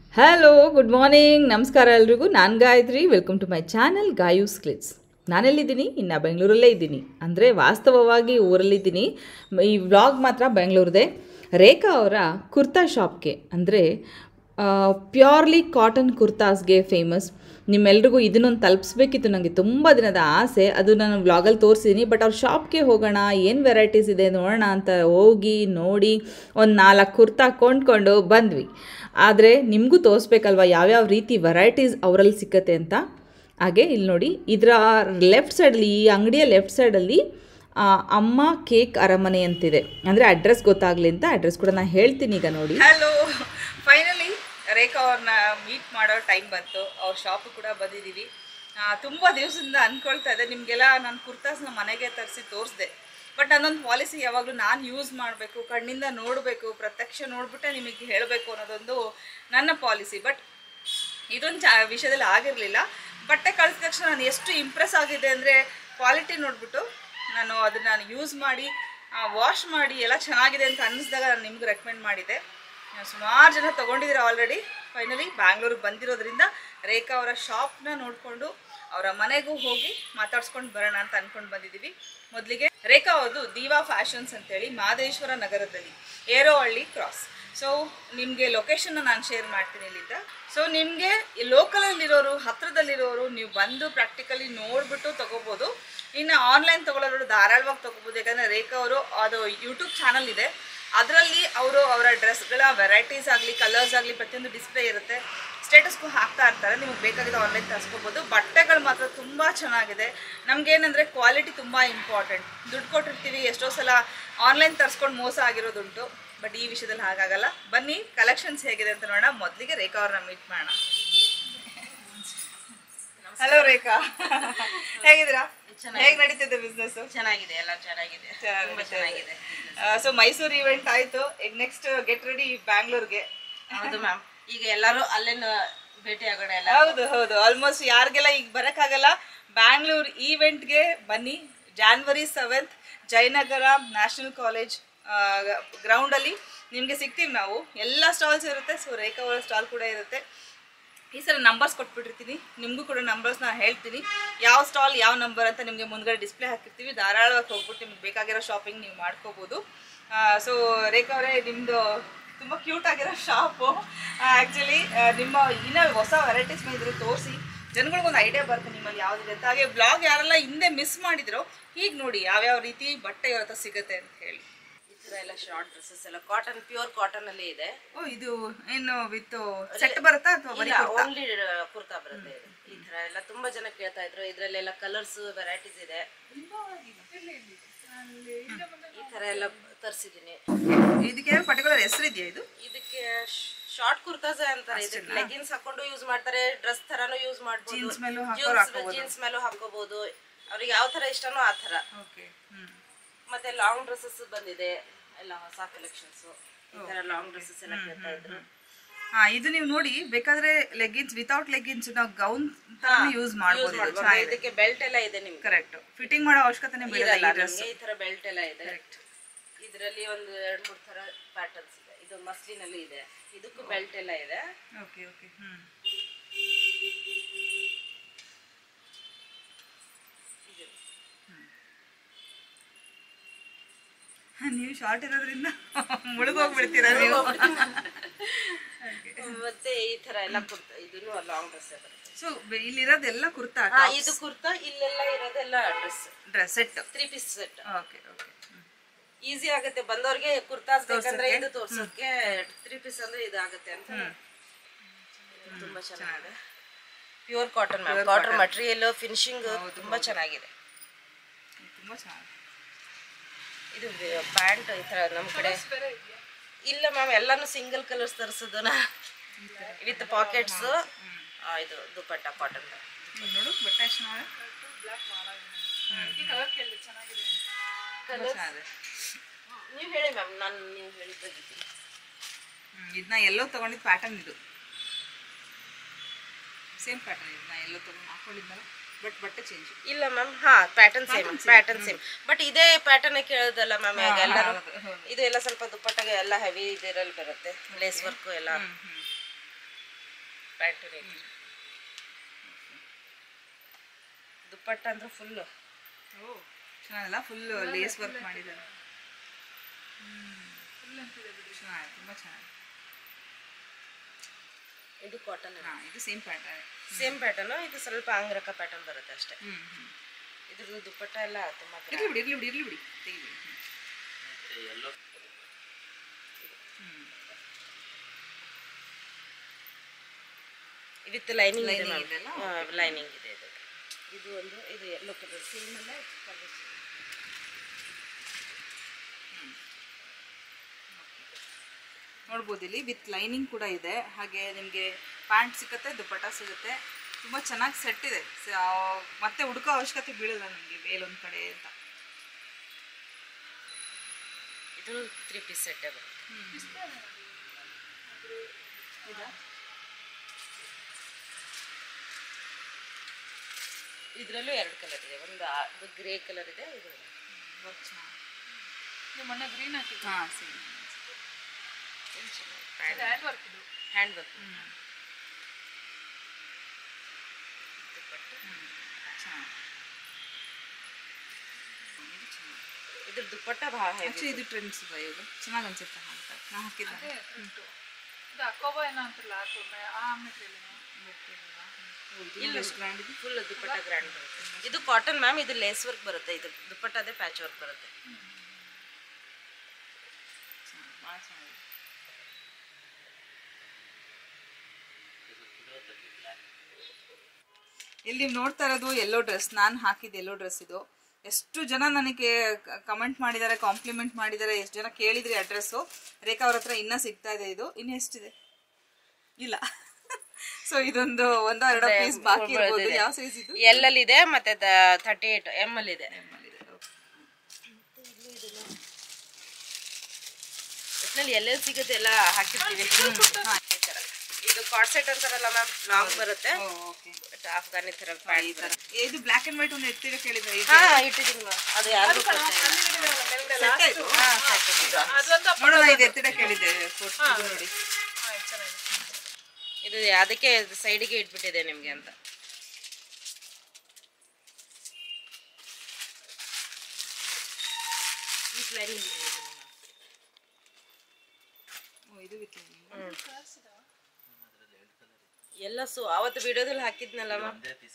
Hello good morning ನಮಸ್ಕಾರ ಎಲ್ರಿಗೂ. ನಾನು Gayatri. Welcome to my channel Gayu's clicks. ನಾನೆಲ್ಲಿದ್ದೀನಿ? ಇನ್ನು ಬೆಂಗಳೂರಲ್ಲೇ ಇದ್ದೀನಿ, ಅಂದರೆ ವಾಸ್ತವವಾಗಿ ಊರಲ್ಲಿದ್ದೀನಿ. ಈ ವ್ಲಾಗ್ ಮಾತ್ರ ಬೆಂಗಳೂರದೇ. ರೇಖಾ ಅವರ ಕುರ್ತಾ ಶಾಪ್ಗೆ, ಅಂದರೆ ಪ್ಯೂರ್ಲಿ ಕಾಟನ್ ಕುರ್ತಾಸ್ಗೆ ಫೇಮಸ್. ನಿಮ್ಮೆಲ್ರಿಗೂ ಇದನ್ನೊಂದು ತಲುಪಿಸ್ಬೇಕಿತ್ತು, ನನಗೆ ತುಂಬ ದಿನದ ಆಸೆ. ಅದು ನಾನು ವ್ಲಾಗಲ್ಲಿ ತೋರಿಸಿದ್ದೀನಿ. ಬಟ್ ಅವ್ರ ಶಾಪ್ಗೆ ಹೋಗೋಣ, ಏನು ವೆರೈಟೀಸ್ ಇದೆ ನೋಡೋಣ ಅಂತ ಹೋಗಿ ನೋಡಿ ಒಂದು 4 ಕುರ್ತಾ ಕೊಂಡ್ಕೊಂಡು ಬಂದ್ವಿ. ಆದರೆ ನಿಮಗೂ ತೋರಿಸ್ಬೇಕಲ್ವ ಯಾವ್ಯಾವ ರೀತಿ ವೆರೈಟೀಸ್ ಅವರಲ್ಲಿ ಸಿಕ್ಕತ್ತೆ ಅಂತ. ಹಾಗೆ ಇಲ್ಲಿ ನೋಡಿ, ಇದರ ಲೆಫ್ಟ್ ಸೈಡಲ್ಲಿ, ಈ ಅಂಗಡಿಯ ಲೆಫ್ಟ್ ಸೈಡಲ್ಲಿ ಅಮ್ಮ ಕೇಕ್ ಅರಮನೆ ಅಂತಿದೆ. ಅಂದರೆ ಅಡ್ರೆಸ್ ಗೊತ್ತಾಗಲಿ ಅಂತ ಅಡ್ರೆಸ್ ಕೂಡ ನಾನು ಹೇಳ್ತೀನಿ. ಈಗ ನೋಡಿ. ಹಲೋ, ಫೈನಲಿ ರೇಖಾ ಅವ್ರನ್ನ ಮೀಟ್ ಮಾಡೋ ಟೈಮ್ ಬಂತು. ಅವ್ರ ಶಾಪು ಕೂಡ ಬಂದಿದ್ದೀವಿ. ತುಂಬ ದಿವಸದಿಂದ ಅಂದ್ಕೊಳ್ತಾ ಇದ್ದೆ ನಿಮಗೆಲ್ಲ ನಾನು ಕುರ್ತಾಸ್ನ ಮನೆಗೆ ತರಿಸಿ ತೋರಿಸ್ದೆ. ಬಟ್ ಅದೊಂದು ಪಾಲಿಸಿ ಯಾವಾಗಲೂ ನಾನು ಯೂಸ್ ಮಾಡಬೇಕು, ಕಣ್ಣಿಂದ ನೋಡಬೇಕು, ಪ್ರತ್ಯಕ್ಷ ನೋಡಿಬಿಟ್ಟೆ ನಿಮಗೆ ಹೇಳಬೇಕು ಅನ್ನೋದೊಂದು ನನ್ನ ಪಾಲಿಸಿ. ಬಟ್ ಇದೊಂದು ವಿಷಯದಲ್ಲಿ ಆಗಿರಲಿಲ್ಲ. ಬಟ್ಟೆ ಕಳಿಸಿದ ತಕ್ಷಣ ನಾನು ಎಷ್ಟು ಇಂಪ್ರೆಸ್ ಆಗಿದೆ ಅಂದರೆ, ಕ್ವಾಲಿಟಿ ನೋಡಿಬಿಟ್ಟು ನಾನು ಅದನ್ನು ಯೂಸ್ ಮಾಡಿ ವಾಶ್ ಮಾಡಿ ಎಲ್ಲ ಚೆನ್ನಾಗಿದೆ ಅಂತ ಅನ್ನಿಸಿದಾಗ ನಾನು ನಿಮ್ಗೆ ರೆಕಮೆಂಡ್ ಮಾಡಿದ್ದೆ. ಸುಮಾರು ಜನ ತೊಗೊಂಡಿದ್ದೀರ ಆಲ್ರೆಡಿ. ಫೈನಲಿ ಬ್ಯಾಂಗ್ಳೂರಿಗೆ ಬಂದಿರೋದ್ರಿಂದ ರೇಖಾ ಅವರ ಶಾಪ್ನ ನೋಡಿಕೊಂಡು ಅವರ ಮನೆಗೂ ಹೋಗಿ ಮಾತಾಡ್ಸ್ಕೊಂಡು ಬರೋಣ ಅಂತ ಅಂದ್ಕೊಂಡು ಬಂದಿದ್ದೀವಿ. ಮೊದಲಿಗೆ ರೇಖಾ ಅವ್ರದ್ದು ದೀವಾ ಫ್ಯಾಷನ್ಸ್ ಅಂತೇಳಿ ಮಾದೇಶ್ವರ ನಗರದಲ್ಲಿ, ಏರೋಹಳ್ಳಿ ಕ್ರಾಸ್. ಸೊ ನಿಮಗೆ ಲೊಕೇಶನ್ನ ನಾನು ಶೇರ್ ಮಾಡ್ತೀನಿ ಇಲ್ಲಿಂದ. ಸೊ ನಿಮಗೆ ಲೋಕಲಲ್ಲಿರೋರು, ಹತ್ತಿರದಲ್ಲಿರೋರು ನೀವು ಬಂದು ಪ್ರಾಕ್ಟಿಕಲಿ ನೋಡಿಬಿಟ್ಟು ತೊಗೋಬೋದು. ಇನ್ನು ಆನ್ಲೈನ್ ತೊಗೊಳ್ಳೋರು ಧಾರಾಳವಾಗಿ ತೊಗೋಬೋದು. ಯಾಕಂದರೆ ರೇಖಾ ಅವರು ಅದು ಯೂಟ್ಯೂಬ್ ಚಾನಲ್ ಇದೆ, ಅದರಲ್ಲಿ ಅವರು ಅವರ ಡ್ರೆಸ್ಗಳ ವೆರೈಟೀಸ್ ಆಗಲಿ, ಕಲರ್ಸ್ ಆಗಲಿ ಪ್ರತಿಯೊಂದು ಡಿಸ್ಪ್ಲೇ ಇರುತ್ತೆ. ಸ್ಟೇಟಸ್ಗೂ ಹಾಕ್ತಾ ಇರ್ತಾರೆ. ನಿಮಗೆ ಬೇಕಾಗಿದೆ ಆನ್ಲೈನ್ ತರಿಸ್ಕೋಬೋದು. ಬಟ್ಟೆಗಳು ಮಾತ್ರ ತುಂಬ ಚೆನ್ನಾಗಿದೆ. ನಮಗೇನೆಂದರೆ ಕ್ವಾಲಿಟಿ ತುಂಬ ಇಂಪಾರ್ಟೆಂಟ್. ದುಡ್ಡು ಕೊಟ್ಟಿರ್ತೀವಿ, ಎಷ್ಟೋ ಸಲ ಆನ್ಲೈನ್ ತರಿಸ್ಕೊಂಡು ಮೋಸ ಆಗಿರೋದುಂಟು. ಬಟ್ ಈ ವಿಷಯದಲ್ಲಿ ಹಾಗಾಗಲ್ಲ. ಬನ್ನಿ ಕಲೆಕ್ಷನ್ಸ್ ಹೇಗಿದೆ ಅಂತ ನೋಡೋಣ. ಮೊದಲಿಗೆ ರೇಖಾ ಅವ್ರನ್ನ ಮೀಟ್ ಮಾಡೋಣ. ಹಲೋ ರೇಖಾ, ಹೇಗಿದ್ದೀರಾ? ಹೇಗೆ ನಡೀತಿದೆ ಬಿಸ್ನೆಸ್? ಚೆನ್ನಾಗಿದೆ, ಎಲ್ಲ ಚೆನ್ನಾಗಿದೆ, ಚೆನ್ನಾಗಿದೆ. ಸೊ ಮೈಸೂರು ಇವೆಂಟ್ ಆಯ್ತು, ಈಗ ನೆಕ್ಸ್ಟ್ ಗೆಟ್ ರೆಡಿ ಬ್ಯಾಂಗ್ಳೂರ್ಗೆ. ಹೌದು ಮ್ಯಾಮ್, ಈಗ ಎಲ್ಲರೂ ಅಲ್ಲೇನು ಭೇಟಿ ಆಗೋಣ ಎಲ್ಲ. ಹೌದು ಹೌದು, ಆಲ್ಮೋಸ್ಟ್ ಯಾರಿಗೆಲ್ಲ ಈಗ ಬರೋಕ್ಕಾಗಲ್ಲ ಬ್ಯಾಂಗ್ಳೂರ್ ಈವೆಂಟ್ಗೆ ಬನ್ನಿ. January 7th Jayanagar national college ಗ್ರೌಂಡಲ್ಲಿ ನಿಮಗೆ ಸಿಗ್ತೀವಿ ನಾವು. ಎಲ್ಲ ಸ್ಟಾಲ್ಸ್ ಇರುತ್ತೆ. ಸೊ ರೇಖಾ ಅವರ ಸ್ಟಾಲ್ ಕೂಡ ಇರುತ್ತೆ. ಈ ಸಲ ನಂಬರ್ಸ್ ಕೊಟ್ಬಿಟ್ಟಿರ್ತೀನಿ, ನಿಮಗೂ ಕೂಡ ನಂಬರ್ಸ್ ನಾನು ಹೇಳ್ತೀನಿ, ಯಾವ ಸ್ಟಾಲ್ ಯಾವ ನಂಬರ್ ಅಂತ ನಿಮಗೆ ಮುಂದ್ಗಡೆ ಡಿಸ್ಪ್ಲೇ ಹಾಕಿರ್ತೀವಿ. ಧಾರಾಳವಾಗಿ ಹೋಗ್ಬಿಟ್ಟು ನಿಮ್ಗೆ ಬೇಕಾಗಿರೋ ಶಾಪಿಂಗ್ ನೀವು ಮಾಡ್ಕೋಬೋದು. ಸೊ ರೇಖಾ ಅವರೇ, ನಿಮ್ಮದು ತುಂಬ ಕ್ಯೂಟ್ ಆಗಿರೋ ಶಾಪು. ಆ್ಯಕ್ಚುಲಿ ನಿಮ್ಮ ಇನ್ನೂ ಹೊಸ ವೆರೈಟೀಸ್ ಬಂದಿದ್ರೆ ತೋರಿಸಿ, ಜನಗಳಿಗೊಂದು ಐಡಿಯಾ ಬರುತ್ತೆ ನಿಮ್ಮಲ್ಲಿ ಯಾವುದಿದೆ ಅಂತ. ಹಾಗೆ ಬ್ಲಾಗ್ ಯಾರೆಲ್ಲ ಹಿಂದೆ ಮಿಸ್ ಮಾಡಿದ್ರು, ಈಗ ನೋಡಿ ಯಾವ್ಯಾವ ರೀತಿ ಬಟ್ಟೆ ಯಾವ ಥರ ಸಿಗುತ್ತೆ ಅಂತ ಹೇಳಿ. ಈ ಥರ ಎಲ್ಲ ಶಾರ್ಟ್ ಡ್ರೆಸ್ಸಸ್ ಎಲ್ಲ ಕಾಟನ್, ಪ್ಯೂರ್ ಕಾಟನ್ ಅಲ್ಲಿ ಇದೆ. ಓ, ಇದು ಏನು ವಿತ್ ಸೆಟ್ ಬರುತ್ತಾ ಅಥವಾ ಬರೀ ಓನ್ಲಿ ಕುರ್ತಾ ಬರುತ್ತೆ ಇದು. ಈ ಥರ ಎಲ್ಲ ತುಂಬಾ ಜನ ಕೇಳ್ತಾ ಇದ್ರು. ಇದರಲ್ಲೆಲ್ಲ ಕಲರ್ಸ್ ವೆರೈಟೀಸ್ ಇದೆ. ಈ ಥರ ಎಲ್ಲ ತರಿಸಿದ್ದೀನಿ. ಇದಕ್ಕೆ ಪರ್ಟಿಕ್ಯುಲರ್ ಹೆಸರು ಇದೆಯಾ? ಇದಕ್ಕೆ ಶಾರ್ಟ್ ಕುರ್ತಾಸ್ ಅಂತಾರೆ. ಇದಕ್ಕೆ ಲೆಗಿನ್ಸ್ ಹಾಕೊಂಡು ಯೂಸ್ ಮಾಡ್ತಾರೆ, ಡ್ರೆಸ್ ತರಾನು ಯೂಸ್ ಮಾಡ್ಬೋದು, ಜೀನ್ಸ್ ಮೇಲೂ ಹಾಕೋಬಹುದು. ಅವ್ರಿಗೆ ಯಾವ ತರ ಇಷ್ಟನೋ ಆ ತರ. ಮತ್ತೆ ಲಾಂಗ್ ಡ್ರೆಸ್ಸಸ್ ಬಂದಿದೆ, ಎಲ್ಲ ಹೊಸ ಕಲೆಕ್ಷನ್ಸ್. ಈ ತರ ಲಾಂಗ್ ಡ್ರೆಸ್ಸಸ್ ಎಲ್ಲ ಕೇಳ್ತಾ ಇದ್ರು. ಇದು ನೀವು ನೋಡಿ, ಬೇಕಾದ್ರೆ ಲೆಗಿನ್ಸ್, ವಿತೌಟ್ ಲೆಗಿನ್ಸ್ ನಾವು ಗೌನ್ ಯೂಸ್ ಮಾಡಬಹುದು. ಇದಕ್ಕೆ ಬೆಲ್ಟ್ ಎಲ್ಲ ಇದೆ ನಿಮ್ಗೆ. ಕರೆಕ್ಟ್, ಫಿಟ್ಟಿಂಗ್ ಮಾಡೋ ಅವಶ್ಯಕತೆನೇ ಬೀಳಲ್ಲ. ಈ ತರ ಬೆಲ್ಟ್ ಎಲ್ಲ ಇದೆ. ಇದರಲ್ಲಿ ಒಂದು 2-3 ತರ ಪ್ಯಾಟರ್ನ್ಸ್ ಇದೆ. ಇದು ಮಸ್ಲಿನ್ ಅಲ್ಲಿ ಇದೆ, ಇದಕ್ಕೂ ಬೆಲ್ಟ್ ಎಲ್ಲ ಇದೆ. Okay okay. ನೀವು ಶಾರ್ಟ್ ಇರೋದ್ರಿಂದ ಮುಳುಗೋಗ್ಬಿಡ್ತೀರಾ ನೀವು. ಮತ್ತೆ ಈ ತರ ಎಲ್ಲ ಕುರ್ತಾ, ಇದನ್ನು ಲಾಂಗ್ ಡ್ರೆಸ್ ಬರುತ್ತೆ. ಸೊ ಇಲ್ಲಿರೋದೆಲ್ಲ ಕುರ್ತಾ? ಇದು ಕುರ್ತಾ, ಇಲ್ಲೆಲ್ಲ ಇರೋದೆಲ್ಲ dress set, 3 piece set. Okay okay. Easy ಆಗುತ್ತೆ ಬಂದವ್ರಿಗೆ ಕುರ್ತಾಸ್ ಬೇಕಂದ್ರೆ ಇದು ತೋರ್ಸೋಕೆ. 3 ಪೀಸ್ ಅಂದ್ರೆ ಇದಾಗುತ್ತೆ ಅಂತ. ತುಂಬಾ ಚೆನ್ನಾಗಿದೆ. Pure cotton ma'am, cotton material finishing ತುಂಬಾ ಚೆನ್ನಾಗಿದೆ. ತುಂಬಾ ಚೆನ್ನಾಗಿದೆ. ಇದು ಪ್ಯಾಂಟ್ ಈ ತರ ನಮ್ಮ ಕಡೆ ಇಲ್ಲ ಮ್ಯಾಮ್, ಎಲ್ಲಾನು ಸಿಂಗಲ್ ಕಲರ್ಸ್ ತರಿಸೋದನ್ನ ವಿತ್ ಪಾಕೆಟ್ಸ್. ಇದು ದುಪಟ್ಟ ಕಾಟನ್. ನೋಡು ಬಟ್ಟೆ ನೀವು ಹೇಳಿ ಮ್ಯಾಮ್, ನಾನು ನೀವು ಹೇಳಿದ್ದಾಗಿದ್ದೀನಿ. ಇದನ್ನ ಎಲ್ಲೋ ತಗೊಂಡಿದ್ದು ಪ್ಯಾಟರ್ನ್, ಇದು ಸೇಮ್ ಪ್ಯಾಟರ್ನ್. ಇದನ್ನ ಎಲ್ಲೋ ತಗೊಂಡು ಹಾಕೊಂಡಿದ್ನಲ್ಲ, ಬಟ್ ಬಟ್ಟೆ ಚೇಂಜ್ ಇಲ್ಲ ಮ್ಯಾಮ್. ಹಾ, ಪ್ಯಾಟರ್ನ್ ಸೇಮ್. ಬಟ್ ಇದೇ ಪ್ಯಾಟರ್ನ್ ಕೇಳೋದಲ್ಲ ಮ್ಯಾಮ್ ಎಲ್ಲರೂ. ಇದು ಎಲ್ಲ ಸ್ವಲ್ಪ ದುಪ್ಪಟ್ಟಾಗೆ ಎಲ್ಲ ಹೆವಿ ಇದರಲ್ಲಿ ಬರುತ್ತೆ, ಲೇಸ್ ವರ್ಕ್ ಎಲ್ಲ. Pant rate. ದುಪ್ಪಟ್ಟ ಅಂದ್ರೆ ಫುಲ್ಲು ಚೆನ್ನಾಗಲ್ಲ, ಫುಲ್ ಲೇಸ್ ವರ್ಕ್ ಮಾಡಿದ್ದಾರೆ. ಚೆನ್ನಾಗಿದೆ, ತುಂಬ ಚೆನ್ನಾಗಿದೆ. ಇದು ಕಾಟನ್. ಇದು ಸೇಮ್ ಪ್ಯಾಟರ್ನ್. ಸೇಮ್ ಪ್ಯಾಟರ್ನು, ಇದು ಸ್ವಲ್ಪ ಅಂಗ್ರಕ ಪ್ಯಾಟರ್ನ್ ಬರುತ್ತೆ ಅಷ್ಟೇ. ಇದ್ರದ್ದು ದುಪ್ಪಟ್ಟ ಎಲ್ಲ ತುಂಬ ಇರ್ಲಿ ಬಿಡಿ ತೆಗಿಬಿಡಿ. ವಿತ್ ಲೈನಿಂಗ್ ಲೈನಿಂಗ್ ಇದೆ. ಇದು ಒಂದು, ಇದು ಎಲ್ಲೋ ಕಲರ್ ಸೇಮ್ ಅಲ್ಲ, ನೋಡ್ಬೋದು ಇಲ್ಲಿ ವಿತ್ ಲೈನಿಂಗ್ ಕೂಡ ಇದೆ. ಹಾಗೆ ನಿಮಗೆ ಪ್ಯಾಂಟ್ ಸಿಗುತ್ತೆ, ದುಪ್ಪಟ್ಟ ಸಿಗುತ್ತೆ. ತುಂಬ ಚೆನ್ನಾಗಿ ಸೆಟ್ ಇದೆ, ಮತ್ತೆ ಹುಡುಕೋ ಅವಶ್ಯಕತೆ ಬೀಳಲ್ಲ ನಮಗೆ ಮೇಲೊಂದು ಕಡೆ ಅಂತ. ಇದು 3 ಪೀಸ್ ಸೆಟ್ ಬರುತ್ತೆ. ಇದರಲ್ಲೂ 2 ಕಲರ್ ಇದೆ. ಒಂದು ಗ್ರೇ ಕಲರ್ ಇದೆ, ಇದು ಮೊನ್ನೆ ಗ್ರೀನ್ ಹಾಕಿದ್ದು. Hand work. ಇದ್ರ ದುಪ್ಪಟ್ಟ ಭಾಳ ಇದು ಟ್ರೆಂಡ್ಸ್ ಇವಾಗ ಚೆನ್ನಾಗಿ ಅನ್ಸುತ್ತೆ. ನಾ ಹಾಕಿದ್ದೆ ಇದು ಅಕೋಬಾ ಏನೋ ಅಂತಿಲ್ಲ, ಫುಲ್ ದುಪ್ಪಟ್ಟ ಗ್ರ್ಯಾಂಡ್ ಬರುತ್ತೆ. ಇದು ಕಾಟನ್ ಮ್ಯಾಮ್, ಇದು ಲೇಸ್ ವರ್ಕ್ ಬರುತ್ತೆ. ಇದು ದುಪ್ಪಟ್ಟ ಅದೇ ಪ್ಯಾಚ್ ವರ್ಕ್ ಬರುತ್ತೆ. ಇಲ್ಲಿ ನೀವು ನೋಡ್ತಾ ಇರೋದು ಎಲ್ಲೋ ಡ್ರೆಸ್, ನಾನು ಹಾಕಿದ್ದು ಎಲ್ಲೋ ಡ್ರೆಸ್. ಇದು ಎಷ್ಟು ಜನ ನನಗೆ ಕಮೆಂಟ್ ಮಾಡಿದ್ದಾರೆ, ಕಾಂಪ್ಲಿಮೆಂಟ್ ಮಾಡಿದ್ದಾರೆ, ಎಷ್ಟು ಜನ ಕೇಳಿದ್ರಿ ಅಡ್ರೆಸ್ಸು. ರೇಖಾ ಅವ್ರ ಹತ್ರ ಇನ್ನೂ ಸಿಗ್ತಾ ಇದೆ. ಇದು ಇನ್ನು ಎಷ್ಟಿದೆ ಇಲ್ಲ. ಸೊ ಇದೊಂದು 1-2 ಪೀಸ್ ಬಾಕಿ ಇರ್ಬೋದು. ಯಾವ ಸೈಜ್ ಇದು? ಎಲ್ ಅಲ್ಲಿ ಇದೆ, ಮತ್ತೆ 38 ಎಮ್ ಅಲ್ಲಿ ಇದೆ. ಒಟ್ಟಿನಲ್ಲಿ ಎಲ್ಲೆಲ್ಲಿ ಸಿಗುತ್ತೆ ಎಲ್ಲ ಹಾಕಿರ್ತೀವಿ. ಇದು ಕಾರ್ಡ್ ಸೆಟ್ ಅಂತಾರಲ್ಲ ಮ್ಯಾಮ್, ಲಾಂಗ್ ಬರುತ್ತೆ. ಅಫ್ಘಾನಿ ತರ ಪ್ಯಾಂಟ್. ಇದು ಬ್ಲಾಕ್ ಅಂಡ್ ವೈಟ್ ಒಂದು ಎತ್ತಿರ ಕೇಳಿದ್ರೆ ಇಟ್ಟಿದ್ದೀನಿ ಮ್ಯಾಮ್. ಅದು ಯಾರು ನೋಡೋಣ, ಇದು ಎತ್ತಿರ ಕೇಳಿದ್ದೆ ನೋಡಿ. ಇದು ಅದಕ್ಕೆ ಸೈಡಿಗೆ ಇಟ್ಬಿಟ್ಟಿದೆ ನಿಮ್ಗೆ ಅಂತ. ಎಲ್ಲ ಅವತ್ತು ವಿಡಿಯೋದಲ್ಲಿ ಹಾಕಿದ್ನಲ್ಲ ಮ್ಯಾಮ್.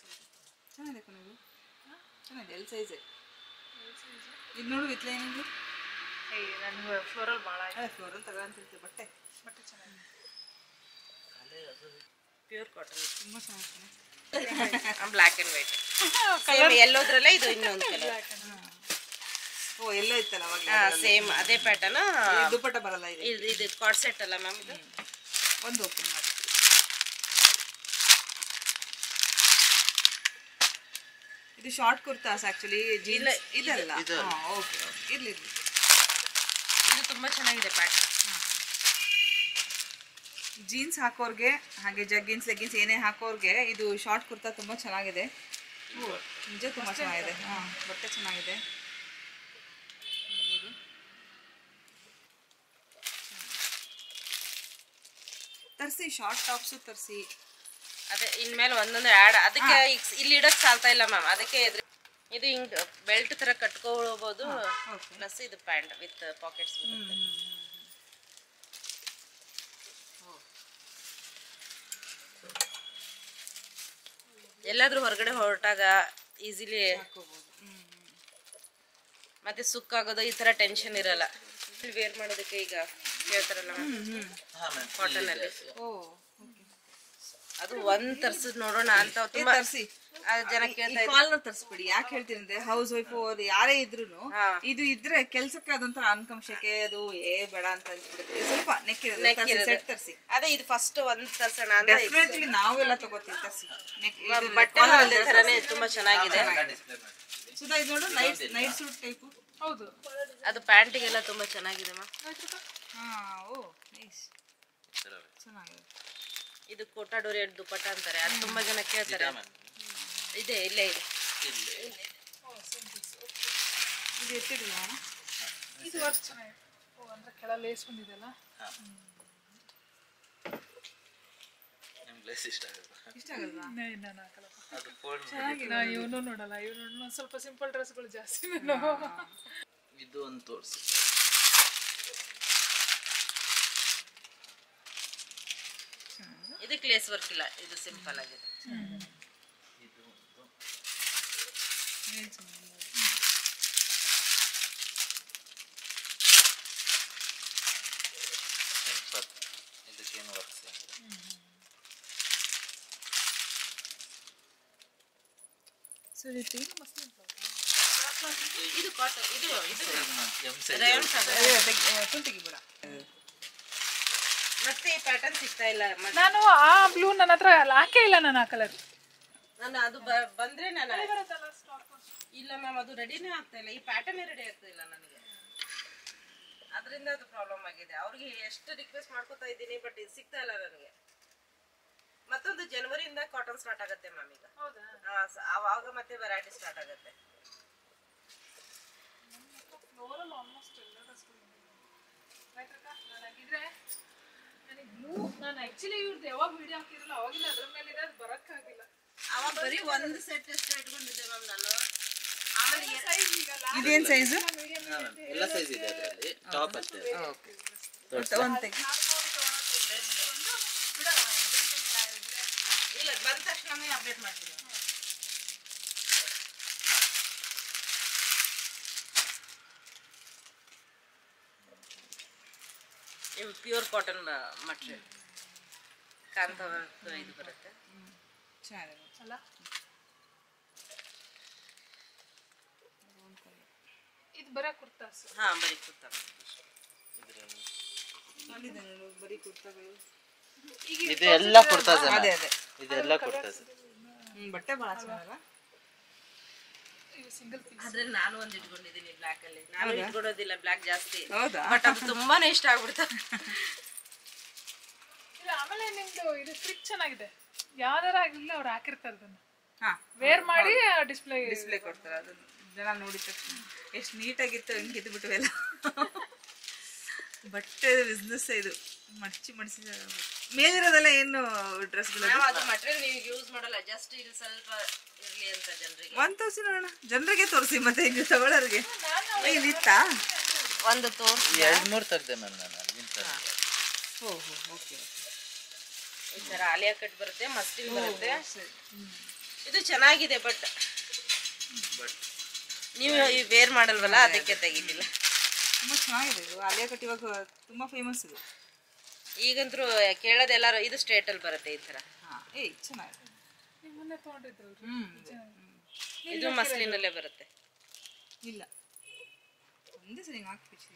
ಚೆನ್ನಾಗಿದೆ, ಎಲ್ ಸೈಜ್. ಇದು ನೋಡು ವಿತ್ ಲೈನಿಂಗ್. ನನಗೆ ಫ್ಲೋರಲ್ ಭಾಳ ಫ್ಲೋರಲ್ ತಗೊಂತಿರ್ತೀವಿ ಬಟ್ಟೆ ಚೆನ್ನಾಗಿದೆ. ಪ್ಯೂರ್ ಕಾಟನ್, ತುಂಬ ಚೆನ್ನಾಗಿದೆ. ಬ್ಲ್ಯಾಕ್ ಅಂಡ್ ವೈಟ್ ಎಲ್ಲೋದ್ರಲ್ಲ ಇದು ಇನ್ನೊಂದು ಕಲರ್. ಎಲ್ಲೋ ಇತ್ತಲ್ಲ ಅವಾಗ, ಸೇಮ್ ಅದೇ ಪ್ಯಾಟರ್ನ್. ದುಪ್ಪಟ್ಟ ಬರಲ್ಲ ಇದು ಕಾರ್ಡ್ ಸೆಟ್ ಅಲ್ಲ ಮ್ಯಾಮ್. ಇದು ಒಂದು ಓಪನ್ ಮಾಡಿ. ಇದು ಶಾರ್ಟ್ ಕುರ್ತಾಸ್ ಆಕ್ಚುಲಿ, ಜೀನ್ಸ್ ಇದಲ್ಲ. ಓಕೆ, ಇರ್ಲಿ. ಇದು ತುಂಬಾ ಚೆನ್ನಾಗಿದೆ ಪ್ಯಾಟರ್ನ್. ಜೀನ್ಸ್ ಹಾಕೋರ್ಗೆ, ಹಾಗೆ ಜಗ್ಗಿನ್ಸ್ ಲೆಗ್ಗಿನ್ಸ್ ಏನೇ ಹಾಕೋರ್ಗೆ ಇದು ಶಾರ್ಟ್ ಕುರ್ತಾ ತುಂಬ ಚೆನ್ನಾಗಿದೆ. ನಿಜ ತುಂಬ ಚೆನ್ನಾಗಿದೆ. ಬಟ್ಟೆ ಚೆನ್ನಾಗಿದೆ. ತರಿಸಿ, ಶಾರ್ಟ್ ಟಾಪ್ಸು ತರಿಸಿ. ಅದೇ ಇನ್ಮೇಲೆ ಒಂದೊಂದು ಆ್ಯಡ್. ಅದಕ್ಕೆ ಇಲ್ಲಿ ಇಡಕ್ಕೆ ಸಾಲ್ತಾ ಇಲ್ಲ ಮ್ಯಾಮ್. ಅದಕ್ಕೆ ಇದು ಹಿಂಗೆ ಬೆಲ್ಟ್ ಥರ ಕಟ್ಕೊಳ್ಬೋದು. ಪ್ಲಸ್ ಇದು ಪ್ಯಾಂಟ್ ವಿತ್ ಪಾಕೆಟ್ಸ್ ಬರುತ್ತೆ. ಎಲ್ಲಾದ್ರೂ ಹೊರಗಡೆ ಹೊರಟಾಗ ಈಸಿಲಿ ಮತ್ತೆ ಸುಕ್ಕಾಗೋದು ಈ ಥರ ಟೆನ್ಷನ್ ಇರಲ್ಲ. ವೇರ್ ಮಾಡೋದಕ್ಕೆ ಈಗ ಹೇಳ್ತಾರಲ್ಲ ಕಾಟನ್ ಅಲ್ಲಿ, ಅದು ಒಂದ್ ತರ್ಸಿದ್ ನೋಡೋಣ ಅಂತ ತುಂಬಾ ಜನ ಕೇಳ್ತಾ ತರಿಸ್ಬಿಡಿ. ಯಾಕೆ ಹೇಳ್ತೀನಿ ಅಂದ್ರೆ ಹೌಸ್ ವೈಫ್ ಯಾರೇ ಇದ್ರು ಇದು ಇದ್ರೆ ಕೆಲ್ಸಕ್ಕೆ ಅದೊಂಥರ ಅನ್ಕಂಶಕ್ಕೆ ಅದು ಬೇಡ ಅಂತ ಅನ್ಸ್ಬಿಡುತ್ತೆ. ಸ್ವಲ್ಪ ನೆಕ್ಕಿರೋದು ತರಿಸಿ. ಅದೇ ಇದು ಫಸ್ಟ್ ಒಂದ್ ತರ್ಸೋಣ ಅಂತ. ಡೆಫಿನೆಟ್ಲಿ ನಾವೆಲ್ಲ ತಗೋತೀವಿ ತರಿಸಿ. ಬಟ್ಟೆ ಥರನೇ ತುಂಬಾ ಚೆನ್ನಾಗಿದೆ. ಸುಧಾ ಇದು ನೋಡು, ನೈಟ್ ಸೂಟ್ ಟೈಪು. ಹೌದು, ಅದು ಪ್ಯಾಂಟಿಗೆಲ್ಲ ತುಂಬಾ ಚೆನ್ನಾಗಿದೆ ಮ್ಯಾಮ್. ಚೆನ್ನಾಗಿದೆ. ಇದು ಕೋಟಾ ಡೋರಿ ದುಪ್ಪಟ್ಟ ಅಂತಾರೆ, ಅದು ತುಂಬಾ ಜನ ಕೇಳ್ತಾರೆ. ಇದೆ ಇಲ್ಲೇ ಇದೆ. ಇದು ಎತ್ತಿಡಿಲ್ಲ, ಇದು ವರ್ಕ್ ಚೆನ್ನಾಗಿದೆ. ಅಂದ್ರೆ ಕೆಳ ಲೇಸ್ ಬಂದಿದೆಲ್ಲ. ಲೇಸ್ ಇಷ್ಟ ಆಗುತ್ತೆ. ಇಷ್ಟ ಆಗಲ್ವಾ? ನಾನು ಹಾಕಲ್ಲ. ಅದು ಫೋಲ್ಡ್ ನಾ ಇವನು ನೋಡಲ್ಲ, ಇವನು ಸ್ವಲ್ಪ ಸಿಂಪಲ್ ಡ್ರೆಸ್ಗಳು ಜಾಸ್ತಿ ನಾನು. ಇದು ಒಂದು ತೋರಿಸಿ. ಇದಕ್ಕೆ ಲೇಸ್ ವರ್ಕ್ ಇಲ್ಲ, ಇದು ಸಿಂಪಲ್ ಆಗಿದೆ. ಇದು ಒಂದು ಸಿಂಪಲ್, ಇದಕ್ಕೇನು ವರ್ಕ್ಸ್ ಏನಿಲ್ಲ. ಸೊ ಇದು ಮಸ್ತ್ ಇದು ಕಾಟನ್, ಇದು M size rayon fabric. Full ತೆಗಿಬೇಡ. ಮತ್ತೆ ಈ ಪ್ಯಾಟರ್ನ್ ಸಿಗ್ತಾ ಇಲ್ಲ. ನಾನು ಆ ಬ್ಲೂ ನನ್ನ ಹತ್ರ ಹಾಕೇ ಇಲ್ಲ, ನಾನು ಆ ಕಲರ್. ನಾನು ಅದು ಬಂದ್ರೆ ನಾನು ಇಲ್ಲ ಮ್ಯಾಮ್, ಅದು ರೆಡಿನೇ ಆಗ್ತಾ ಇಲ್ಲ. ಈ ಪ್ಯಾಟರ್ನ್ ರೆಡಿ ಆಗ್ತಾ ಇಲ್ಲ ನನಗೆ, ಅದರಿಂದ ಅದು ಪ್ರಾಬ್ಲಮ್ ಆಗಿದೆ. ಅವ್ರಿಗೆ ಎಷ್ಟು ರಿಕ್ವೆಸ್ಟ್ ಮಾಡ್ಕೊತಾ ಇದ್ದೀನಿ, ಬಟ್ ಇದು ಸಿಗ್ತಾ ಇಲ್ಲ ನನಗೆ. ಮತ್ತೊಂದು ಜನವರಿಯಿಂದ ಕಾಟನ್ ಸ್ಟಾರ್ಟ್ ಆಗುತ್ತೆ ಮ್ಯಾಮ್ ಈಗ. ಆವಾಗ ಮತ್ತೆ ವೆರೈಟಿ ಸ್ಟಾರ್ಟ್ ಆಗುತ್ತೆ. ನಾನು ಆಕ್ಚುಲಿ ಇವ್ರದ್ದು ಯಾವಾಗ ವಿಡಿಯೋ ಹಾಕಿರಲ್ಲ ಅವಾಗಿಲ್ಲ, ಅದ್ರ ಮೇಲೆ ಇದೆ, ಅದು ಬರಕ್ಕಾಗಿಲ್ಲ. ಅವಾಗ ಬರೀ ಒಂದು ಸೆಟ್ ಅಷ್ಟೇ ಇಟ್ಕೊಂಡಿದ್ದೆ ಮ್ಯಾಮ್ ನಾನು. ಆಮೇಲೆ ಇದೇನ್ ಸೈಜು? ಎಲ್ಲ ಸೈಜ್ ಇದೆ ಅದರಲ್ಲಿ, ಟಾಪ್ ಅಷ್ಟೇ. ಒಂದು ತೆಗಿ. ಇಲ್ಲ, ಬಂದ ತಕ್ಷಣನೇ ಅಪ್ಡೇಟ್ ಮಾಡ್ತೀನಿ. ಇವು ಪ್ಯೂರ್ ಕಾಟನ್ ಮಟೀರಿಯಲ್, ಕಾಂತವರ್ಕ್ ಇದು ಬರುತ್ತೆ. ಚೆನ್ನಾಗಿದೆ ಅಲ್ಲ, ಇದು ಬರ ಕುರ್ತಾಸ್. ಹಾ, ಬರೀ ಕುರ್ತಾ. ಬರೀ ಕುರ್ತಾಗಳು. ಇದು ಎಲ್ಲ ಕೊಡ್ತಾಸ. ಅದೇ ಅದೇ, ಇದೆಲ್ಲ ಕೊಡ್ತಾಸ. ಬಟ್ಟೆ ಭಾಳ ಚೆನ್ನಾಗಲ್ಲ. ಇದು ಸಿಂಗಲ್ ಪೀಸ್. ಆದ್ರೆ ನಾನು ಒಂದು ಇಟ್ಕೊಂಡಿದ್ದೀನಿ ಬ್ಲಾಕ್ ಅಲ್ಲಿ. ನಾನು ಇಟ್ಕೊಡೋದಿಲ್ಲ ಬ್ಲಾಕ್ ಜಾಸ್ತಿ, ಹೌದಾ? ಬಟ್ ಅದು ತುಂಬಾನೇ ಇಷ್ಟ ಆಗ್ಬಿಡ್ತದೆ. ಇಲ್ಲ, ಆಮೇಲೆ ನಿಮ್ದು ಇದು ಟ್ರಿಕ್ ಚೆನ್ನಾಗಿದೆ. ಯಾವ್ದಾರ ಆಗಿಲ್ಲ ಅವ್ರು ಹಾಕಿರ್ತಾರೆ ಅದನ್ನ, ಹಾ, ವೇರ್ ಮಾಡಿ ಡಿಸ್ಪ್ಲೇ ಕೊಡ್ತಾರೆ. ಅದು ಜನ ನೋಡಿದ ತಕ್ಷಣ ಎಷ್ಟು ನೀಟಾಗಿತ್ತು, ಹಂಗೆ ಇದ್ದು ಬಿಟ್ಟವೆಲ್ಲ. ಬಟ್ಟೆ ಬಿಸ್ನೆಸ್ ಇದು, ಮಡ್ಚಿ ಮೇಲಿರೋದೆಲ್ಲ ಏನು ಡ್ರೆಸ್ಗಳು. ಅದು ಮಟೀರಿಯಲ್ ನೀವು ಯೂಸ್ ಮಾಡಲ್ಲ, ಜಸ್ಟ್ ಇದು ಸ್ವಲ್ಪ ಇರ್ಲಿ ಅಂತ ಜನರಿಗೆ. ಒಂದು ತೋರಿಸಿ ನೋಡೋಣ, ಜನರಿಗೆ ತೋರಿಸಿ, ಮತ್ತೆ ಹಿಂಗೆ ತಗೊಳ್ಳೋರಿಗೆ. ಇಲ್ಲಿತ್ತಾ? ಒಂದು ತೋರಿಸಿ. 2-3 ತೆಗ್ದೆ ಮ್ಯಾಮ್ ನಾನು ಅಲ್ಲಿಂದ. ಓಕೆ. ಈ ತರ ಆಲಿಯಾ ಕಟ್ ಬರುತ್ತೆ, ಮಸ್ಲಿನ್ ಬರುತ್ತೆ. ಇದು ಚೆನ್ನಾಗಿದೆ, ಬಟ್ ನೀವು ವೇರ್ ಮಾಡಲ್ವಲ್ಲ, ಅದಕ್ಕೆ ತೆಗಿಲಿಲ್ಲ. ತುಂಬ ಚೆನ್ನಾಗಿದೆ ಇದು. ಆಲಿಯಾ ಕಟ್ ಇವಾಗ ತುಂಬ ಫೇಮಸ್ ಇದು. ಈಗಂತೂ ಕೇಳೋದೆಲ್ಲರೂ ಇದು ಸ್ಟ್ರೇಟ್ ಅಲ್ಲಿ ಬರುತ್ತೆ ಈ ತರ. ಚೆನ್ನಾಗಿದೆ. ಮೊನ್ನೆ ತಗೊಂಡಿದ್ರು. ಇದು ಮಸ್ಲಿನಲ್ಲೇ ಬರುತ್ತೆ. ಇಲ್ಲ, ಒಂದೇ ಸರಿ ಹಿಂಗೆ ಹಾಕಿ.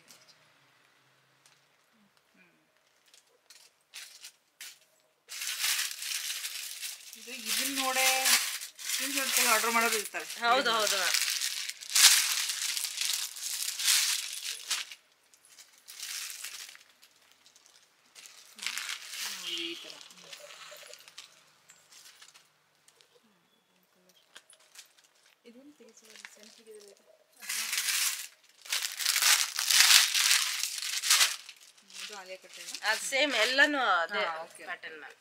ಇದು ಇದನ್ನ ನೋಡೇ ಆರ್ಡರ್ ಮಾಡೋದು ಇರ್ತಾರೆ. ಹೌದು ಹೌದು. ಈ ಥರ ಇದೊಂದು ತೆಗೆಸೋದು ಸೆಂಟ್ರಿಗೆ. ಇದು ಆಲಿಯಾ ಕಟ್ಟೆ. ಅದು ಸೇಮ್ ಎಲ್ಲಾನು ಅದೇ ಪ್ಯಾಟರ್ನ್ ಮ್ಯಾಮ್.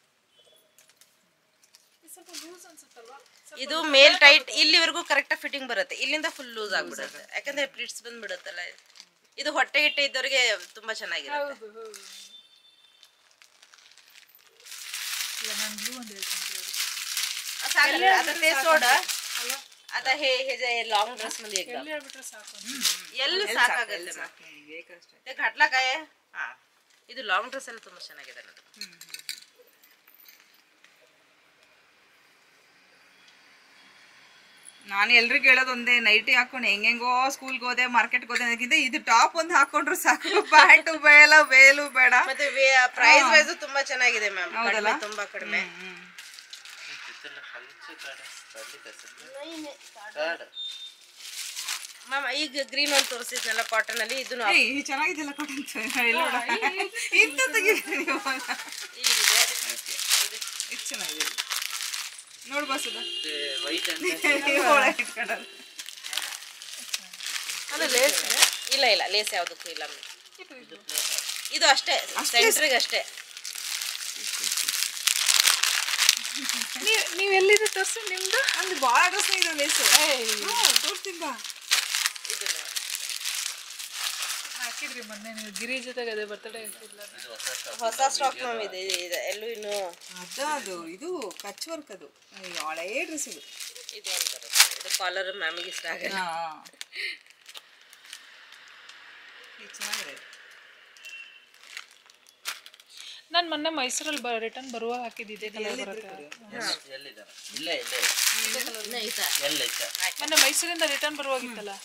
ಸ್ವಲ್ಪ ಲೂಸ್ ಅನ್ಸುತ್ತಲ್ವಾ? ಇದು ಮೇಲ್ ಟೈಟ್ ಇಲ್ಲಿವರೆಗೂ ಕರೆಕ್ಟ್ ಫಿಟ್ಟಿಂಗ್ ಬರುತ್ತೆ, ಇಲ್ಲಿಂದ ಫುಲ್ ಲೂಸ್ ಆಗ್ಬಿಡುತ್ತೆ, ಯಾಕಂದ್ರೆ ಪ್ಲಿಟ್ಸ್ ಬಂದ್ಬಿಡುತ್ತಲ್ಲ. ಇದು ಹೊಟ್ಟೆ ಗಿಟ್ಟೆ ಇದ್ದವ್ರಿಗೆ ತುಂಬಾ ಚೆನ್ನಾಗಿರುತ್ತೆ. ಹೌದು ಹೌದು. ಇಲ್ಲ, ನಾನು ಬ್ಲೂ ಒಂದು ಹೇಳ್ತೀನಿ. ಅದಕ್ಕೆ ಸೋಡ ಅದ हे लॉन्ग ड्रेस मध्ये एकदम ಎಲ್ಲಿ ಹೇಳ್ಬಿಟ್ರೆ ಸಾಕು. ಎಲ್ಲಿ ಸಾಕಾಗಲ್ಲ ಬೇಕಷ್ಟೇ. ಕಟ್ಲಕಾಯ. ಹಾ, ಇದು ಲಾಂಗ್ ಡ್ರೆಸ್ ಎಲ್ಲ ತುಂಬಾ ಚೆನ್ನಾಗಿದೆ ಅನ್ನೋದು. ನಾನು ಎಲ್ರಿಗೂ ಹೇಳೋದು ಒಂದೇ, ನೈಟಿ ಹಾಕೊಂಡು ಹೆಂಗೆಂಗೋ ಸ್ಕೂಲ್ಗೆ ಹೋದೆ, ಮಾರ್ಕೆಟ್ಗೆ ಹೋದೆ ಅನ್ನೋಕ್ಕಿಂತ ಇದು ಟಾಪ್ ಒಂದು ಹಾಕೊಂಡ್ರು ಸಾಕು. ಪ್ಯಾಂಟು ಬೇಡ, ಬೇಲು ಬೇಡ. ಮತ್ತೆ ಪ್ರೈಸ್ ವೈಸ್ ತುಂಬಾ ಚೆನ್ನಾಗಿದೆ ಮ್ಯಾಮ್, ಹೌದಲ್ಲ? ತುಂಬಾ ಕಡಿಮೆ. ಮ್ಯಾಮ್ ಈಗ ಗ್ರೀನ್ ಒಂದು ತೋರಿಸಿದ್ನಲ್ಲ ಕಾಟನ್ ಅಲ್ಲಿ, ಇದು ಚೆನ್ನಾಗಿದೆಲ್ಲ ಕಾಟನ್. ಇಂತ ತೆಗಿರಿ ನೀವು. ಇಲ್ಲಿದೆ. ಇದು ಚೆನ್ನಾಗಿದೆ ನೋಡ್ಬಾಸುದ ವೈಟ್ ಇಟ್ಕೊಂಡಲ್ಲ. ಅದು ಲೇಸ್ ಇಲ್ಲ ಇಲ್ಲ, ಲೇಸ್ ಯಾವುದಕ್ಕೂ ಇಲ್ಲ. ಇದು ಅಷ್ಟೇ, ಸೆಂಟ್ರಿಗೆ ಅಷ್ಟೇ. ನೀವು ಎಲ್ಲಿದೆ ತೋರಿಸಿ ನಿಮ್ದು ಅಲ್ಲಿ ಭಾಳ ಡ್ರೆಸ್ ಇದೆ ಲೇಸು ತೋರ್ತೀನಿ ಬಾ. ಹಾಕಿದ್ರಿ ಮೊನ್ನೆ ನೀವು ಗಿರಿ ಜೊತೆಗೆ ಅದೇ ಬರ್ತಡೇ ಇರ್ತಿಲ್ಲ ಹೊಸ ಸ್ಟಾಕ್ ಮ್ಯಾಮ್ ಇದೆ ಎಲ್ಲೂ ಇನ್ನು ಅದು ಇದು ಕಚ್ ವರ್ಕ್ ಅದು ಹಳೇ ಡ್ರೆಸ್ ಇದು. ಇದು ಒಂದು ಬರುತ್ತೆ. ಇದು ಕಾಲರ್ ಮ್ಯಾಮಿಗೆ ಇಷ್ಟ ಆಗಲ್ಲ. ಚೆನ್ನಾಗಿದೆ. ನಾನು ಮೊನ್ನೆ ಮೈಸೂರಲ್ಲಿ ರಿಟರ್ನ್ ಬರುವಾಗ ಹಾಕಿದ್ದೆ ಕಲರ್ ಬರುತ್ತೆ ಎಲ್ಲಿದೆ ಇಲ್ಲೇ ಇಲ್ಲೇ ಮೊನ್ನೆ ಮೈಸೂರಿಂದ ರಿಟರ್ನ್ ಬರುವಾಗಿತ್ತಲ್ಲ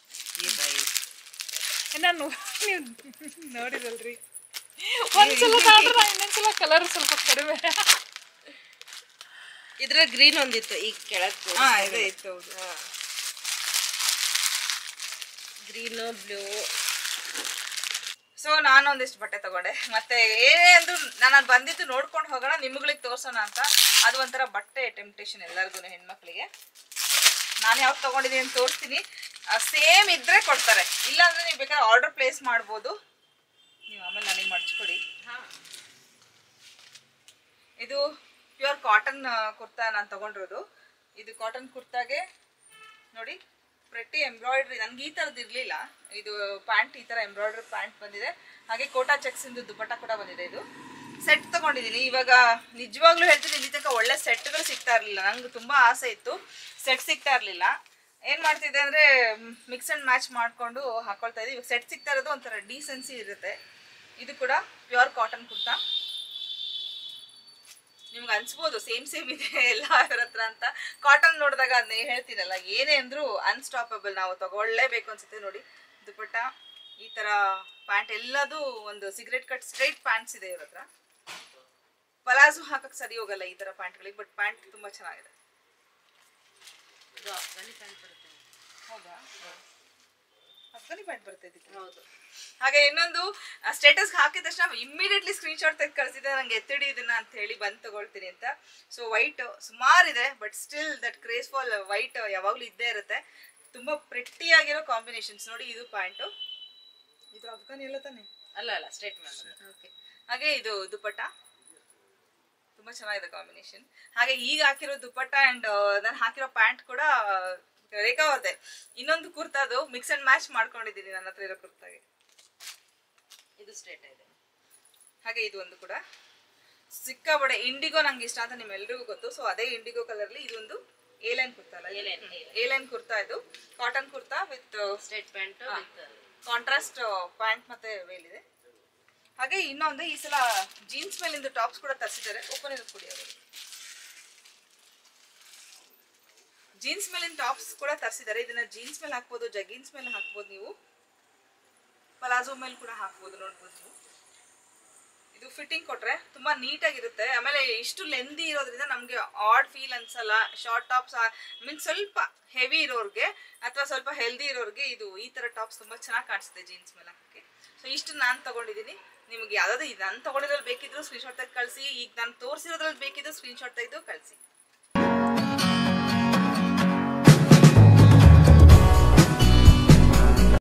ನಾನು ನೀವು ನೋಡಿರಲ್ರಿ ಒಂದ್ಸಲ ತಗೊಂಡ್ರೆ ಇನ್ನೊಂದ್ಸಲ ಕಲರ್ ಸ್ವಲ್ಪ ಕಡಿಮೆ. ಇದ್ರ ಗ್ರೀನ್ ಒಂದಿತ್ತು ಈಗ ಕೆಳಗೆ ಇದೆ ಇತ್ತು. Green blue. ಸೊ ನಾನು ಒಂದಿಷ್ಟು ಬಟ್ಟೆ ತಗೊಂಡೆ. ಮತ್ತೆ ಏನೇ ಅಂದ್ರು ನಾನು ಬಂದಿದ್ದು ನೋಡ್ಕೊಂಡು ಹೋಗೋಣ ನಿಮ್ಗಳಿಗೆ ತೋರ್ಸೋಣ ಅಂತ. ಅದು ಒಂಥರ ಬಟ್ಟೆ ಟೆಂಪ್ಟೇಷನ್ ಎಲ್ಲರಿಗೂ, ಹೆಣ್ಮಕ್ಳಿಗೆ. ನಾನು ಯಾವ್ದು ತಗೊಂಡಿದ್ದೀನಿ ಅಂತ ತೋರಿಸ್ತೀನಿ. ಸೇಮ್ ಇದ್ರೆ ಕೊಡ್ತಾರೆ, ಇಲ್ಲಾಂದ್ರೆ ನೀವು ಬೇಕಾದ್ರೆ ಆರ್ಡರ್ ಪ್ಲೇಸ್ ಮಾಡ್ಬೋದು. ನೀವು ಆಮೇಲೆ ನನಗೆ ಮಡ್ಚ್ಕೊಡಿ. ಇದು ಪ್ಯೂರ್ ಕಾಟನ್ ಕುರ್ತಾ ನಾನು ತಗೊಂಡಿರೋದು. ಇದು ಕಾಟನ್ ಕುರ್ತಾಗೆ ನೋಡಿ ಪ್ರೆಟ್ಟಿ ಎಂಬ್ರಾಯ್ಡ್ರಿ. ನನಗೆ ಈ ಥರದ್ದು ಇರಲಿಲ್ಲ. ಇದು ಪ್ಯಾಂಟ್ ಈ ಥರ ಎಂಬ್ರಾಯ್ಡ್ರಿ ಪ್ಯಾಂಟ್ ಬಂದಿದೆ. ಹಾಗೆ ಕೋಟಾ ಚೆಕ್ಸಿಂದು ದುಪಟ್ಟ ಕೂಡ ಬಂದಿದೆ. ಇದು ಸೆಟ್ ತಗೊಂಡಿದ್ದೀನಿ. ಇವಾಗ ನಿಜವಾಗ್ಲೂ ಹೇಳ್ತೀನಿ, ಇಲ್ಲಿ ತನಕ ಒಳ್ಳೆ ಸೆಟ್ಗಳು ಸಿಗ್ತಾ ಇರಲಿಲ್ಲ. ನಂಗೆ ತುಂಬ ಆಸೆ ಇತ್ತು, ಸೆಟ್ ಸಿಗ್ತಾ ಇರಲಿಲ್ಲ. ಏನು ಮಾಡ್ತಿದ್ದೆ ಅಂದರೆ ಮಿಕ್ಸ್ ಆ್ಯಂಡ್ ಮ್ಯಾಚ್ ಮಾಡಿಕೊಂಡು ಹಾಕೊಳ್ತಾ ಇದ್ದೆ. ಇವಾಗ ಸೆಟ್ ಸಿಗ್ತಾ ಇರೋದು ಒಂಥರ ಡೀಸೆನ್ಸಿ ಇರುತ್ತೆ. ಇದು ಕೂಡ ಪ್ಯೂರ್ ಕಾಟನ್ ಕುರ್ತಾ. ನಿಮ್ಗೆ ಅನ್ಸ್ಬೋದು ಸೇಮ್ ಇದೆ ಎಲ್ಲ ಅದರ ಹತ್ರ ಅಂತ. ಕಾಟನ್ ನೋಡಿದಾಗ ಅದನ್ನ ಹೇಳ್ತೀನಲ್ಲ, ಏನೇ ಅಂದ್ರೂ ಅನ್ಸ್ಟಾಪಬಲ್, ನಾವು ತಗೊಳ್ಳೇಬೇಕು ಅನ್ಸುತ್ತೆ. ನೋಡಿ ದುಪಟ್ಟ, ಈ ಥರ ಪ್ಯಾಂಟ್, ಎಲ್ಲದೂ ಒಂದು ಸಿಗರೇಟ್ ಕಟ್ ಸ್ಟ್ರೈಟ್ ಪ್ಯಾಂಟ್ಸ್ ಇದೆ ಇವ್ರ ಹತ್ರ. ಪಲಾಜು ಹಾಕಕ್ಕೆ ಸರಿ ಹೋಗಲ್ಲ ಈ ಥರ ಪ್ಯಾಂಟ್ಗಳಿಗೆ, ಬಟ್ ಪ್ಯಾಂಟ್ ತುಂಬ ಚೆನ್ನಾಗಿದೆ. ಹೌದಾ? ಅಫ್ಘಾನಿ ಪ್ಯಾಂಟ್ ಬರುತ್ತೆ ಇದಕ್ಕೆ. ಹೌದು. ಹಾಗೆ ಇನ್ನೊಂದು ಸ್ಟೇಟಸ್ ಹಾಕಿದ ತಕ್ಷಣ ಇಮ್ಮಿಡಿಯೇಟ್ಲಿ ಸ್ಕ್ರೀನ್ಶಾಟ್ ತೆಗೆದು ಕಳಿಸಿದೆ ನಂಗೆ, ಎತ್ತಿಡಿ ಇದನ್ನ ಅಂತ ಹೇಳಿ ಬಂದು ತಗೊಳ್ತೀನಿ ಅಂತ. ಸೊ ವೈಟ್ ಸುಮಾರಿದೆ, but still that crease fall white ಯಾವಾಗಲೂ ಇದ್ದೇ ಇರುತ್ತೆ. ತುಂಬ ಪ್ರೆಟ್ಟಿ ಆಗಿರೋ ಕಾಂಬಿನೇಷನ್ಸ್. ನೋಡಿ ಇದು ಪ್ಯಾಂಟು, ಇದು ಅಫ್ಘಾನಿ ಎಲ್ಲ ತಾನೆ? ಅಲ್ಲ ಸ್ಟ್ರೇಟ್ ಮ್ಯಾಮ್. ಓಕೆ. ಹಾಗೆ ಇದು ದುಪಟ್ಟ ತುಂಬ ಚೆನ್ನಾಗಿದೆ ಕಾಂಬಿನೇಷನ್. ಹಾಗೆ ಈಗ ಹಾಕಿರೋ ದುಪಟ್ಟ ಆ್ಯಂಡ್ ನಾನು ಹಾಕಿರೋ ಪ್ಯಾಂಟ್ ಕೂಡ ರೇಖಾ ಅವ್ರದ್ದೆ. ಇನ್ನೊಂದು ಕುರ್ತಾದು ಮಿಕ್ಸ್ ಆ್ಯಂಡ್ ಮ್ಯಾಚ್ ಮಾಡ್ಕೊಂಡಿದ್ದೀನಿ ನನ್ನ ಹತ್ರ ಇರೋ ಕುರ್ತಾಗೆ. ಇದು ಸ್ಟ್ರೇಟ್ ಇದೆ. ಹಾಗೆ ಇದು ಒಂದು ಕೂಡ ಸಿಕ್ಕಾಬಡೆ ಇಂಡಿಗೋ ನಂಗೆ ಇಷ್ಟ ಅಂತ ನಿಮ್ಮೆಲ್ರಿಗೂ ಗೊತ್ತು. ಸೊ ಅದೇ ಇಂಡಿಗೋ ಕಲರ್ಲಿ ಇದೊಂದು ಏಲೈನ್ ಕುರ್ತಾ ಅಲ್ಲ, ಏಲೈನ್ ಕುರ್ತಾ. ಇದು cotton kurta with straight pant contrast pant ಮತ್ತೆ ವೇಲ್ ಇದೆ. ಹಾಗೆ ಇನ್ನೊಂದು ಈ ಸಲ ಜೀನ್ಸ್ ಮೇಲಿಂದ ಟಾಪ್ಸ್ ಕೂಡ ತರಿಸಿದ್ದಾರೆ. ಓಪನ್ ಇರೋದು ಕೊಡಿ ಅವರು. ಜೀನ್ಸ್ ಮೇಲಿನ ಟಾಪ್ಸ್ ಕೂಡ ತರಿಸಿದ್ದಾರೆ. ಇದನ್ನ ಜೀನ್ಸ್ ಮೇಲೆ ಹಾಕ್ಬೋದು, ಜಗ್ಗಿನ್ಸ್ ಮೇಲೆ ಹಾಕ್ಬೋದು, ನೀವು ಪಲಾಜೋ ಮೇಲೆ ಕೂಡ ಹಾಕ್ಬೋದು. ನೋಡ್ಬೋದು ನೀವು. ಇದು ಫಿಟ್ಟಿಂಗ್ ಕೊಟ್ರೆ ತುಂಬಾ ನೀಟಾಗಿರುತ್ತೆ. ಆಮೇಲೆ ಇಷ್ಟು ಲೆಂದಿ ಇರೋದ್ರಿಂದ ನಮಗೆ ಆಡ್ ಫೀಲ್ ಅನ್ಸಲ್ಲ. ಶಾರ್ಟ್ ಟಾಪ್ಸ್ ಮೀನ್ಸ್ ಸ್ವಲ್ಪ ಹೆವಿ ಇರೋರ್ಗೆ ಅಥವಾ ಸ್ವಲ್ಪ ಹೆಲ್ದಿ ಇರೋರ್ಗೆ ಇದು ಈ ತರ ಟಾಪ್ಸ್ ತುಂಬಾ ಚೆನ್ನಾಗಿ ಕಾಣಿಸುತ್ತೆ ಜೀನ್ಸ್ ಮೇಲೆ ಹಾಕಕ್ಕೆ. ಸೊ ಇಷ್ಟು ನಾನು ತಗೊಂಡಿದ್ದೀನಿ. ನಿಮ್ಗೆ ಯಾವ್ದಾದ್ರು ನಾನು ತಗೊಂಡಿರೋದ್ರಲ್ಲಿ ಬೇಕಿದ್ರು ಸ್ಕ್ರೀನ್ಶಾಟ್ ತೆಗೆದು ಕಳಿಸಿ. ಈಗ ನಾನು ತೋರಿಸಿರೋದ್ರಲ್ಲಿ ಬೇಕಿದ್ರು ಸ್ಕ್ರೀನ್ಶಾಟ್ ತೆಗೆದು ಕಳಿಸಿ.